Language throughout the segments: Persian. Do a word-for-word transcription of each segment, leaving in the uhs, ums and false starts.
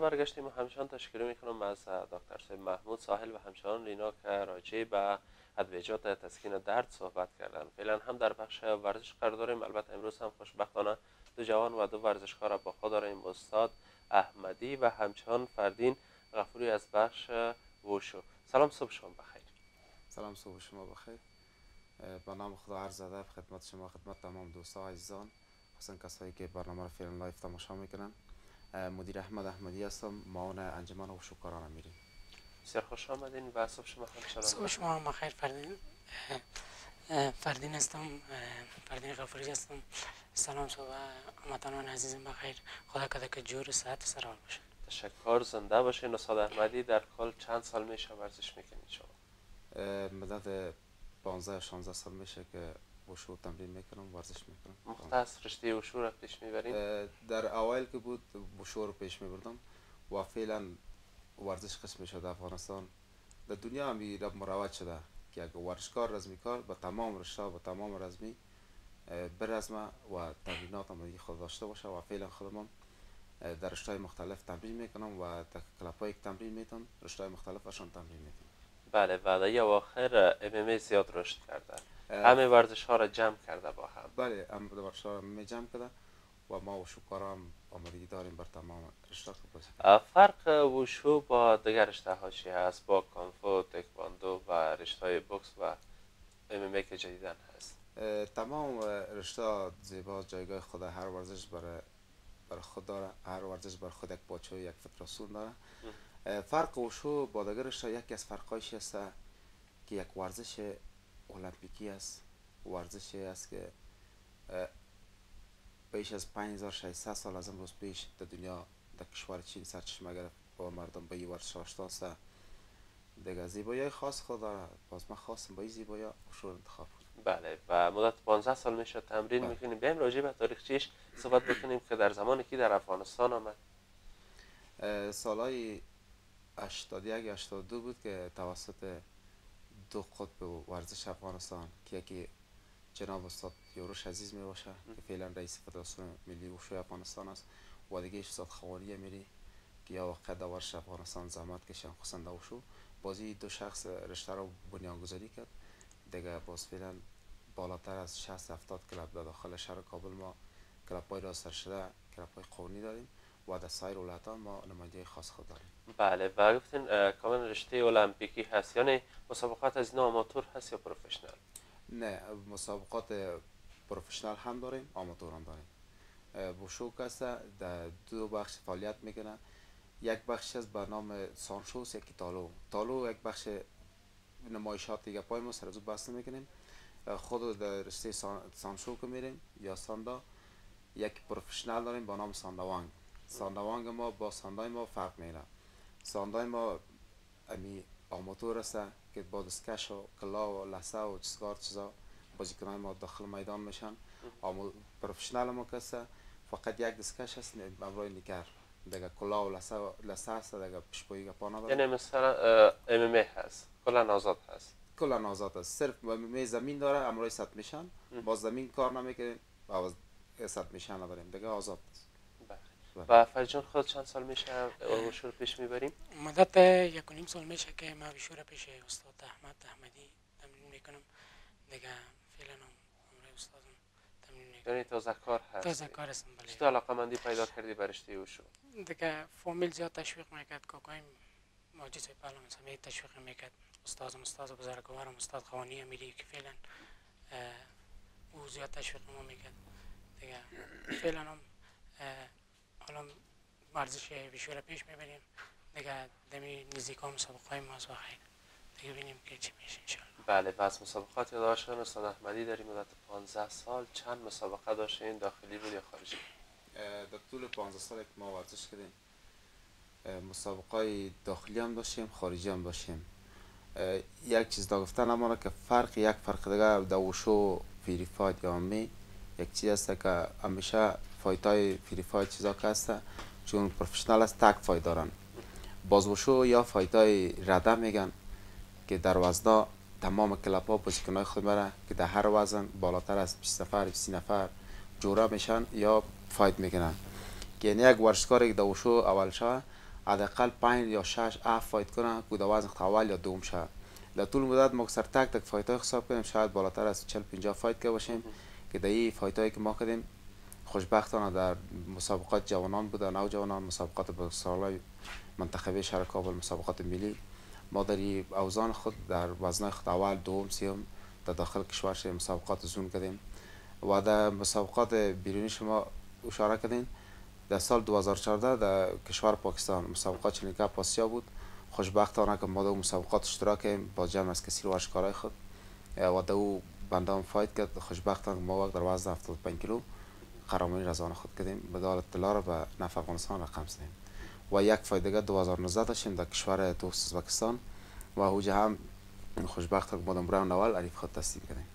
برگشتیم و همچنان تشکر میکنم از دکتر صاحب محمود ساحل و همچنان لینا که راجع به ادویجات تسکین درد صحبت کردن. فعلا هم در بخش ورزش قرار داریم. البته امروز هم خوشبختانه دو جوان و دو ورزشکار را با خود داریم، استاد احمدی و همچنان فردین غفوری از بخش ووشو. سلام، صبح شما بخیر. سلام، صبح شما بخیر. با نام خدا عرض ادب خدمت شما، خدمت تمام دوستان عزیزان، خصوصا کسایی که برنامه را فعلا لایو تماشا میکنن. مدیر احمد احمدی هستم، معاون انجمن ووشوکاران امیری. بسیار خوش آمدین و صبح شما همچنان صبح شما بخیر. فردین فردین هستم، فردین غفوری هستم. سلام صبح هموطنان عزیزم بخیر. خدا کده که جور صحت سر حال باشن. تشکر، زنده باشین. استاد احمدی در کل چند سال میشه ورزش میکنید شما؟ مدت پانزده شانزده سال میشه که ووشو تمرین میکنم، ورزش میکنم. مختص رشته ووشو را پیش میبرین؟ در اوایل که بود ووشو رو پیش میبردم و فعلا ورزش قسم شده افغانستان در دنیا هم مروج شده که اگر ورزشکار رزمی کار با تمام رشته و تمام رزمی برزمه و تمرینات هم خود داشته باشه و فعلا خودم در رشته مختلف تمرین میکنم و در کلپایی که تمرین میتونم رشته مختلف اشان تمرین میکنم. بله، و در اواخر ام ام ای زیاد رشد کرده، همه ورزش ها را جمع کرده با هم. بله، همه ورزش ها را می جمع کرده و ما ووشوکارا هم آمادگی داریم بر تمام رشته ها. فرق ووشو با دیگر رشته ها چی هست؟ با کانفو، تکواندو و رشته های بوکس و ام ام ای که جدیدن هست؟ تمام رشته زیبا جایگاه خود، هر ورزش برای بر خود داره، هر ورزش بر خود یک پاچه و یک فدراسیون داره. فرق ووشو با دیگر رشته یکی از فرقایش است که یک ورزش المپیکی است، ورزشی است که بیش از پنج هزار و ششصد سال از امروز پیش در دنیا در کشور چین سرچشمه گرفت و مردم به این ورزش آشنا هستند. دیگه زیبایی خاص خود داره، باز من خواستم با این زیبایی ووشو رو انتخاب کنم. بله، و مدت پانزده سال میشه تمرین میکنیم. بیایم راجع به تاریخچه‌اش صحبت بکنیم که در زمانی که در افغانستان آمد. سالهای هشتاد و یک هشتاد و دو بود که توسط دو قطب ورزش افغانستان که یکی جناب استاد یوروش عزیز می باشه که فعلا رئیس فدراسیون ملی ووشو افغانستان است و دیگه استاد خوانی امیری که یا واقع در ورزش افغانستان زحمت کشیدن خصوصا در ووشو. بازی دو شخص رشته رو بنیانگذاری کرد. دیگه باز فعلا بالاتر از شصت هفتاد کلب در داخل شهر کابل ما کلب‌های راستر شده، کلب‌های قومی داریم و در سایر ولایت‌ها ما نماینده خاص خود داریم. بله، و گفتین کاملا رشته المپیکی هست، یعنی مسابقات از اینا آماتور هست یا پروفشنال؟ نه، مسابقات پروفشنال هم داریم، آماتور هم داریم. ووشو کسا در دو بخش فعالیت میکنه. یک بخش از به نام سانشوس، یکی تالو. تالو یک بخش نمایشات دیگه پای ما سر از بحث میکنیم. خود در رشته سانشو که میریم یا ساندا، یک پروفشنال داریم با نام سانداوانگ. سانداوانگ ما با ساندای ما فرق میره. ساندای ما امی آماتور است که با دستکش و کلا و لسه و چیزگار چیزا بازیکنان ما داخل میدان میشن. اما پروفشنال ما کسا فقط یک دستکش هست برای نیکر، دیگه کلا و لسه و لسه است، دیگه پشپویی پا نداره. یعنی مثلا ام ام ای هست، کلا آزاد هست. کلا آزاد است، صرف می زمین داره، امروی ست میشن با زمین کار نمیکنه، باز ست میشن نداریم، دیگه آزاد است. و فرجان خود چند سال میشه ووشو رو پیش میبریم؟ مدت یک و نیم سال میشه که ما ووشو رو پیش استاد احمد احمدی تمرین میکنم. دیگه فعلا عمر استادم تمرین میکنم. یعنی تازه کار هست؟ تازه کار هستم. بله. چطور علاقه‌مندی پیدا کردی به رشته ووشو؟ دیگه فامیل زیاد تشویق میکرد، کاکایم ماجد پهلوان سمیت تشویق میکرد، استادم استاد بزرگوارم استاد خوانی امیری که فعلا او زیاد تشویق ما میکرد. دیگه فعلا هم حالا ورزش ووشو را پیش میبریم. دیگه دمی نزدیکا مسابقه های ماست و خیر دیگه ببینیم که چی میشه انشالله. بله، بس مسابقات یادداشتن استاد احمدی داریم. مدت پانزده سال چند مسابقه داشتین، داخلی بود یا خارجی؟ در طول پانزده سال که ما ورزش کردیم مسابقه داخلی هم داشتیم، خارجی هم داشتیم. یک چیز دا گفتن نمانه که فرق یک فرق دیگه در ووشو فری فایت یا می یک چیز است که همیشه فایت های فری فایت چیزا که هست چون پروفشنال است تک فایت دارن. باز ووشو یا فایت های رده میگن که در وزنا تمام کلپ ها بازیکن های خود میره که در هر وزن بالاتر از بیست نفر سی نفر جوره میشن یا فایت میکنن. که یعنی یک ورزشکاری که در ووشو اول شوه حداقل پنج یا شش هفت فایت کنه که در وزن اول یا دوم شه. در طول مدت ما سر تک تک فایت های حساب کنیم شاید بالاتر از چهل پنجاه فایت که باشیم که در این فایت هایی که ما کردیم خوشبختانه در مسابقات جوانان بوده، نوجوانان، مسابقات بزرگسالای منتخبه شهر کابل، مسابقات ملی، ما در این اوزان خود در وزنهای خود اول دوم سوم در داخل کشور شدیم مسابقات زون کردیم و در مسابقات بیرونی شما اشاره کردین. در سال دو هزار و چهارده در کشور پاکستان مسابقات چلنج کپ آسیا بود. خوشبختانه که ما در مسابقات اشتراک کردیم با جمع از کسی ورزشکارای خود و در او بنده هم فایت کرد. خوشبختانه ما وقت در وزن هفتاد و پنج کیلو قهرمانی رزان خود کردیم. مدال طلا را به نفع افغانستان رقم زدیم و یک فایت دیگه دو هزار و نوزده داشتیم در کشور دوست ازبکستان و اوجه هم خوشبختانه ما در راوند اول عریف خود تسلیم کردیم.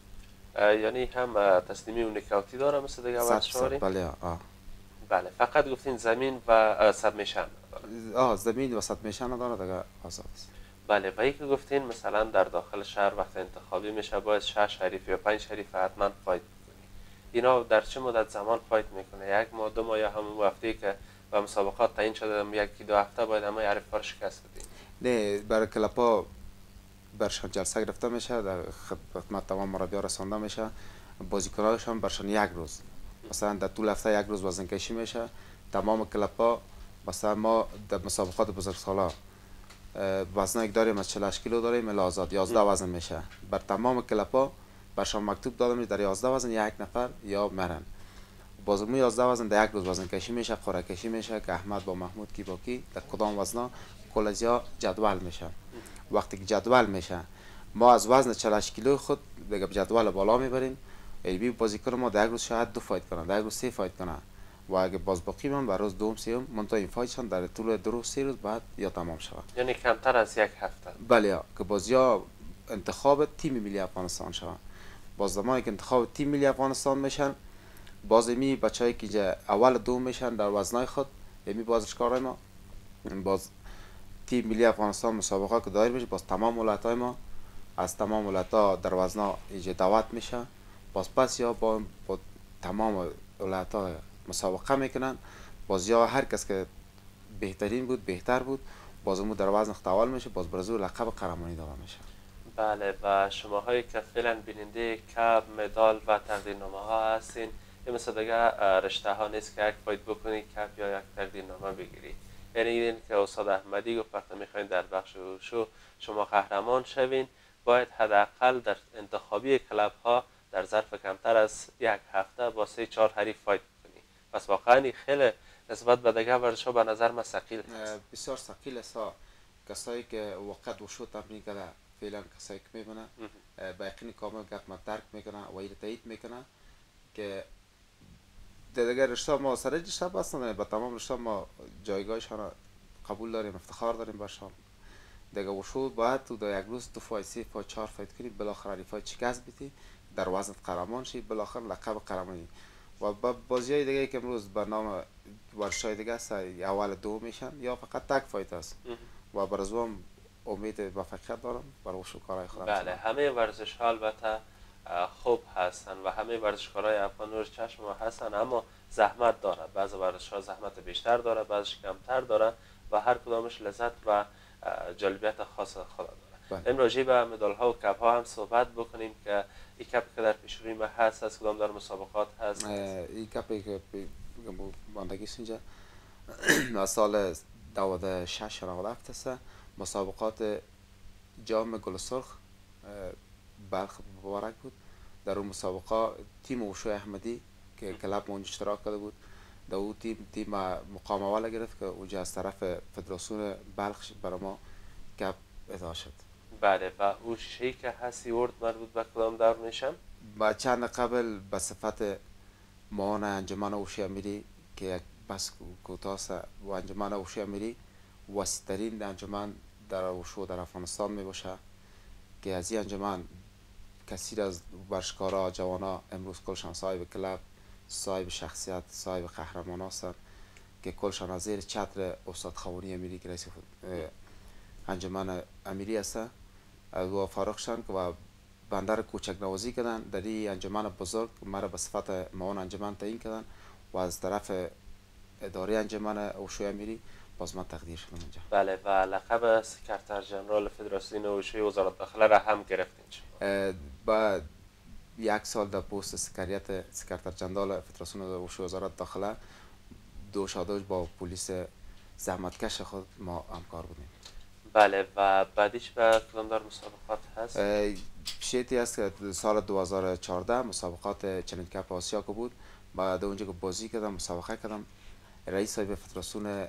یعنی هم تسلیمی و نکاوتی داره مثل دیگه ورزشکاری؟ بله آه. بله فقط گفتین زمین و سبمیشن آه زمین و سبمیشن نداره دیگه آزاد است. بله و که گفتین مثلا در داخل شهر وقت انتخابی میشه باید شش حریف یا پنج حریف حتما فایت کنی. اینا در چه مدت زمان فایت میکنه؟ یک ماه، دو ماه یا همون هفته که و مسابقات تعیین شده یکی دو هفته باید همه حریفا رو شکست بدین؟ نه برای کلپا برشان جلسه گرفته میشه، در خدمت تمام مربی‌ها رسانده میشه، بازیکنانشان برشان یک روز مثلا در طول هفته یک روز وزن کشی میشه. تمام کلپا مثلا ما در مسابقات بزرگسالا وزنایی داریم از چهل و هشت کیلو داریم الی آزاد یازده وزن میشه. بر تمام کلپا برشان مکتوب داده میشه در یازده وزن یک نفر یا مرن. بازمو یازده وزن در یک روز وزن کشی میشه، قرعه کشی میشه که احمد با محمود کی با کی در کدام وزنا کل از جدول میشه. وقتی که جدول میشه ما از وزن چهل و هشت کیلو خود دیگه جدول بالا میبریم. ای بازیکن ما در یک روز شاید دو فایت کنه، در یک روز سه فایت کنه و اگه باز باقی من بر روز دوم سوم منتها این فایتشان در طول دو روز سه روز بعد یا تمام شود. یعنی کمتر از یک هفته. بله که باز یا انتخاب تیم ملی افغانستان شود. باز زمانی که انتخاب تیم ملی افغانستان میشن باز می بچه‌ای که اول دوم میشن در وزنای خود یعنی بازیکنان ما باز تیم ملی افغانستان مسابقه که دایر میشه باز تمام ولایت‌های ما از تمام ولایت‌ها در وزنا ایجا دعوت میشه. باز پس یا با, با تمام ولایت‌ها مسابقه میکنن. باز یا هر کس که بهترین بود بهتر بود بازمو در وزن اول میشه باز برزو لقب قهرمانی داده میشه. بله و شماهایی که فعلا بیننده کپ، مدال و تقدیرنامه ها هستین یه مثل دیگه رشته ها نیست که یک فایت بکنی کپ یا یک تقدیرنامه بگیری. یعنی این که استاد احمدی گفت وقتی میخواین در بخش شو شما قهرمان شوین باید حداقل در انتخابی کلب ها در ظرف کمتر از یک هفته با سه چهار حریف فایت کنی. پس واقعا خیلی نسبت به دیگه ورزش ها به نظر من ثقیل هست. بسیار ثقیل است. کسایی که وقت وشو تمرین کرده فعلا کسایی که میبینه با یقین کامل گپ ما درک میکنه و ایره تایید میکنه که دیگه رشته ما سر رشته بس نداریم. با تمام رشته ما جایگاهشان قبول داریم، افتخار داریم برشان. دیگه وشو باید تو در یک روز دو فایت سه فایت چهار فایت کنی بالاخره حریفای شکست بدی در وزن قهرمان شی بالاخره لقب قهرمانی. و با بازیای دیگه که امروز به نام ورزش‌های دیگه است اول دو میشن یا فقط تک فایت است و برزوم امید موفقیت دارم برای کارهای خودم. بله همه ورزش ها البته خوب هستن و همه ورزشکارای افغان نور چشم ما هستن اما زحمت داره. بعضی ورزش ها زحمت بیشتر داره بعضیش کمتر داره و هر کدامش لذت و جالبیت خاص خود داره. این راجع به مدال ها و کپ ها هم صحبت بکنیم که این کپی که در پیش روی ما هست از کدام در مسابقات هست؟ این کپی که ماندگی اینجا از سال دوازده و شش رفته است. مسابقات جام گل سرخ بلخ مبارک بود. در اون مسابقه تیم اوشو احمدی که کلاب اونجا اشتراک کرده بود در اون تیم تیم مقام اول گرفت که اونجا از طرف فدراسیون بلخ برای ما کپ اهدا شد. بله و اون شیشه‌ای که هستی ورد مربوط به کدام دور میشم؟ با چند قبل به صفت معاون انجمن اوشو امیری که یک بس کوتاه و انجمن اوشو امیری وسیع‌ترین انجمن در اوشو در افغانستان می باشه که از این انجمن کثیر از ورزشکارا جوانا امروز کلشان صاحب کلب، صاحب شخصیت، صاحب قهرمان هستند که کلشان از زیر چتر استاد خوانی امیری که رئیس انجمن امیری است و فارغ شدن و بنده را کوچک نوازی کردن در این انجمن بزرگ مرا به صفت معاون انجمن تعیین کردن و از طرف اداره انجمن اوشو امیری باز من تقدیر شدم اینجا. بله و لقب سکرتر جنرال فدراسیون وشوی وزارت داخله را هم گرفتین شما. با یک سال در پست سکریت سکرتر جنرال فدراسیون وشوی وزارت داخله دوش دوش با پلیس زحمتکش خود ما همکار بودیم. بله و بعدیش به کدام دار مسابقات هست؟ شیطی هست که سال دو هزار و چهارده مسابقات چلنج کپ آسیا که بود، بعد اونجا که بازی کردم مسابقه کردم، رئیس صاحب فدراسیون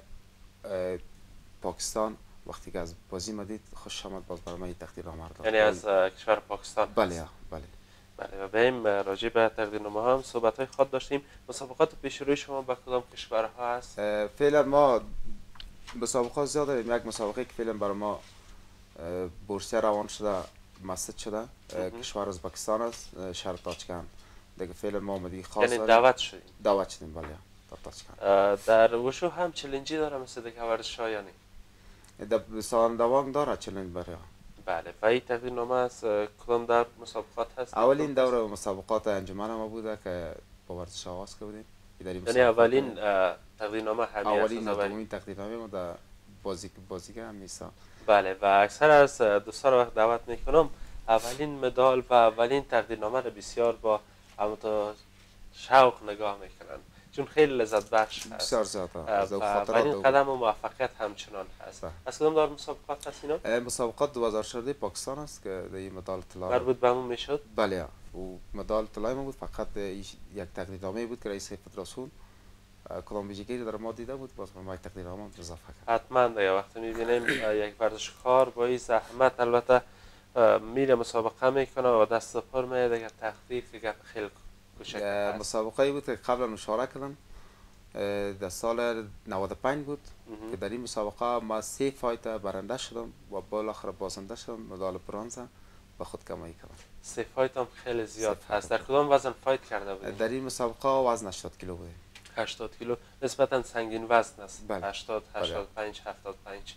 پاکستان وقتی که از بازی ما دید خوش آمد، باز برای من تقدیر آمد. یعنی از کشور پاکستان؟ بله بله. بله و بریم راجع به تقدیرنامه هم صحبت های خود داشتیم. مسابقات پیش روی شما به کدام کشورها هست؟ فعلا ما مسابقات زیاد داریم. یک مسابقه که فعلا برای ما بورسیه روان شده مسجد شده کشور ازبکستان است، شهر تاجکند. دیگه فعلا ما آمدگی خاص یعنی دعوت شدیم؟ دعوت شدیم بله در تاجکند. در وشو هم چلنجی داره مثل دیگه ورزش ها یا نه؟ در سال دوام داره چلنج برای. بله و این تقدیرنامه از کدام در مسابقات هست؟ اولین دوره مسابقات انجمن ما بوده که با ورزش آغاز کردیم. یعنی اولین تقدیرنامه همین اولین اولین تقدیرنامه ما در بازی بازیگر هم نیست. بله و اکثر از دوستان وقت دعوت میکنم اولین مدال و اولین تقدیرنامه را بسیار با همون شوق نگاه میکنن چون خیلی لذت بخش هست. بسیار زیاده. و اولین قدم و موفقیت همچنان هست. از کدام دار مسابقات هست اینا؟ مسابقات دو هزار و چهارده پاکستان است که در این مدال طلا مربوط به همون میشد؟ بله و مدال طلای ما بود. فقط یک تقدیرنامه بود که رئیس فدراسیون کدام ویژگی در ما دیده بود، باز ما یک تقدیرنامه اضافه کرد. حتما دیگه وقتی میبینیم یک ورزشکار با این زحمت البته میره مسابقه میکنه و دست پر میده دیگه تقدیر دیگه خیلی کوچک است. مسابقه بود که قبلا مشارکت کردم در سال نود و پنج بود که در این مسابقه ما سه فایت برنده شدم و بالاخره بازنده شدم، مدال برنز به خود کمایی کردم. سه فایت هم خیلی زیاد هست. در کدام وزن فایت کرده بودید؟ در این مسابقه وزن هشتاد کیلو بود. هشتاد کیلو نسبتا سنگین وزن است. بله. هشتاد هشتاد و پنج هفتاد و پنج.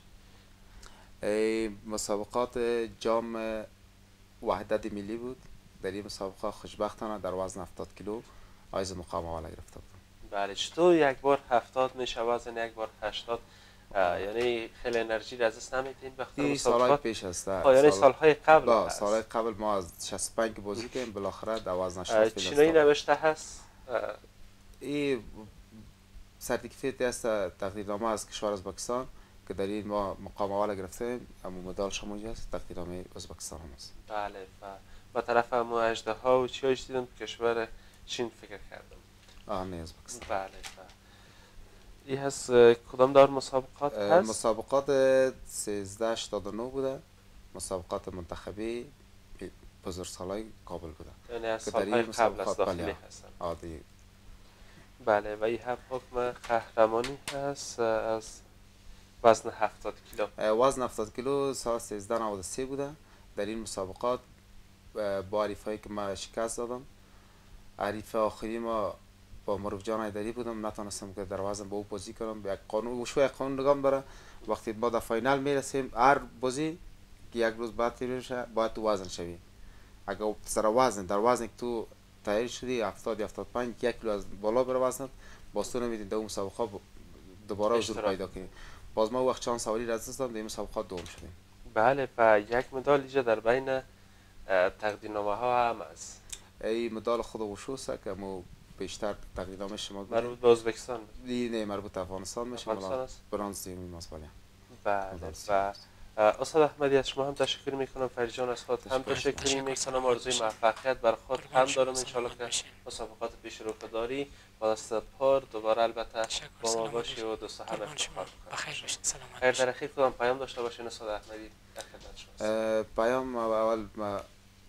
مسابقات جام وحدت ملی بود. در این مسابقه خوشبختانه در وزن هفتاد کیلو آیز مقام اول گرفته بودم. بله چطور یک بار هفتاد میشه وزن یک بار هشتاد؟ یعنی خیلی انرژی را از دست نمیدین وقتی مسابقات؟ سالهای پیش است. یعنی سالهای قبل با هست. سالهای قبل ما از شصت و پنج بازی کردیم بالاخره در وزن هشتاد کیلو. چینایی نوشته هست؟ این سرتیفیکیت است تقدیرنامه از کشور ازبکستان که در این ما مقام اول گرفتیم، اما مدال شما است تقدیرنامه ازبکستان هم است. بله و با طرف همو اژدها و چیاش دیدم کشور چین فکر کردم. آه نه ازبکستان. بله و این هست کدام دار مسابقات هست؟ مسابقات سیزده هشتاد و نه بوده، مسابقات منتخبی بزرگسالای کابل بوده. یعنی از سالهای قبل از داخلی هستن. عادی. بله و این هم حکم قهرمانی هست از وزن هفتاد کیلو. وزن هفتاد کیلو سال سیزده نود و سه بوده. در این مسابقات با حریفایی که ما شکست دادم، حریف آخری ما با معروف جان ایدری بودم، نتونستم که در وزن با او بازی کنم. یک قانون وشو یک قانون نگام داره، وقتی ما در فاینال میرسیم هر بازی که یک روز بعد میشه باید تو وزن شوی. اگر سر وزن در وزن که تو تغییر شدی هفتاد هفتاد و پنج یک کیلو از بالا بر وزنت باز تو نمیدین در اون مسابقه دوباره حضور پیدا کنی. باز ما وقت چند سوالی را از دست دادم در این مسابقات دوم شدیم. بله و یک مدال اینجا در بین تقدیرنامه ها هم است. این مدال خود وشو است که مو بیشتر تقدیرنامه شما مربوط به ازبکستان نه مربوط به افغانستان میشه. برنز تیم ماست. بله. بله و استاد احمدی از شما هم تشکر میکنم. فرید جان از خود هم تشکر میکنم. آرزوی موفقیت بر خود هم دارم ان شاء الله که مسابقات پیش رو داری با دست پر دوباره البته با ما باشی و دوستا هم افتخار بخیر باشید. سلامت خیر در اخیر کدام پیام داشته باشین استاد احمدی در خدمت شما؟ پیام اول ما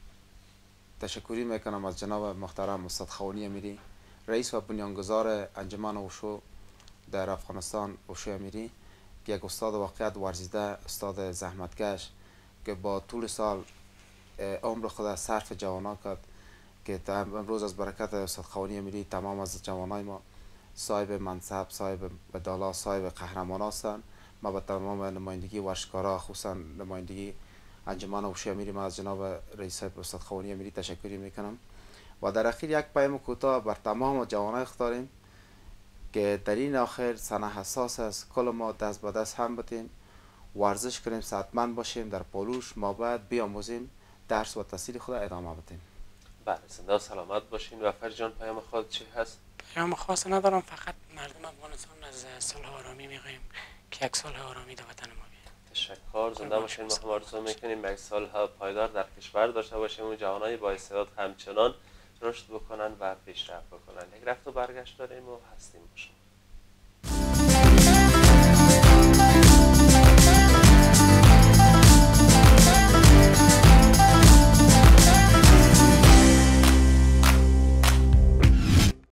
تشکری میکنم از جناب محترم استاد خوانی امیری رئیس و بنیانگذار انجمن وشو در افغانستان وشو امیری که یک استاد واقعیت ورزیده، استاد زحمتکش که با طول سال عمر خود صرف جوانان کرد که امروز از برکت استاد خوانی امیری تمام از جوانای ما صاحب منصب، صاحب بدالا، صاحب قهرمان هستند. ما به تمام نمایندگی ورزشکارا خصوصا نمایندگی انجمن وشو امیری ما از جناب رئیس استاد خوانی امیری تشکری میکنم و در اخیر یک پیام کوتاه بر تمام جوانای خود داریم که در این آخر سنه حساس است. کل ما دست به دست هم بتیم، ورزش کنیم، صحتمند باشیم در پالوش. ما باید بیاموزیم درس و تحصیل خود ادامه بدیم. بله، زنده و سلامت باشین. و فرج جان پیام خود چی هست؟ پیام خاص ندارم، فقط مردم افغانستان از صلح و آرامی میخوایم که یک صلح آرامی در وطن ما بیاد. تشکر. زنده باشین. ما هم آرزو میکنیم یک صلح پایدار در کشور داشته باشیم و جوانای با استعداد همچنان رشد بکنن و پیشرفت بکنن. یک رفت و برگشت داریم و هستیم با شما.